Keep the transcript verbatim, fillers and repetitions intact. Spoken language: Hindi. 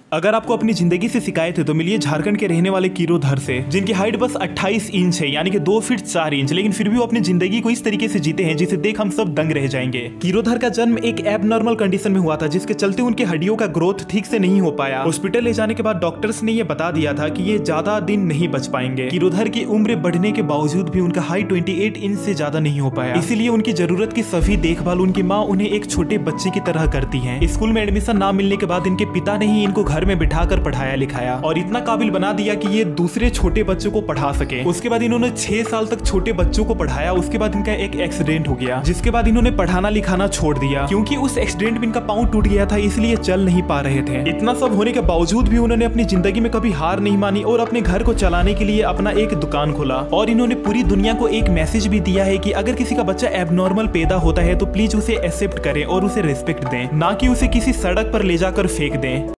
अगर आपको अपनी जिंदगी से शिकायत है तो मिलिए झारखंड के रहने वाले कीरोधर से, जिनकी हाइट बस अट्ठाईस इंच है, यानी कि दो फीट चार इंच, लेकिन फिर भी वो अपनी जिंदगी को इस तरीके से जीते हैं जिसे देख हम सब दंग रह जाएंगे। कीरोधर का जन्म एक एबनॉर्मल कंडीशन में हुआ था, जिसके चलते उनकी हड्डियों का ग्रोथ ठीक से नहीं हो पाया। हॉस्पिटल ले जाने के बाद डॉक्टर्स ने ये बता दिया था कि ये ज्यादा दिन नहीं बच पाएंगे। कीरोधर की उम्र बढ़ने के बावजूद भी उनका हाइट अट्ठाईस इंच से ज्यादा नहीं हो पाया, इसीलिए उनकी जरूरत की सभी देखभाल उनकी माँ उन्हें एक छोटे बच्चे की तरह करती है। स्कूल में एडमिशन ना मिलने के बाद इनके पिता ने ही इनको घर में बिठाकर पढ़ाया लिखाया और इतना काबिल बना दिया कि ये दूसरे छोटे बच्चों को पढ़ा सके। उसके बाद इन्होंने छह साल तक छोटे बच्चों को पढ़ाया। उसके बाद इनका एक एक्सीडेंट हो गया, जिसके बाद इन्होंने पढ़ाना लिखाना छोड़ दिया, क्योंकि उस एक्सीडेंट में इनका पांव टूट गया था, इसलिए चल नहीं पा रहे थे। इतना सब होने के बावजूद भी उन्होंने अपनी जिंदगी में कभी हार नहीं मानी और अपने घर को चलाने के लिए अपना एक दुकान खोला। और इन्होंने पूरी दुनिया को एक मैसेज भी दिया है कि अगर किसी का बच्चा एबनॉर्मल पैदा होता है तो प्लीज उसे एक्सेप्ट करें और उसे रिस्पेक्ट दें, ना कि उसे किसी सड़क पर ले जाकर फेंक दें।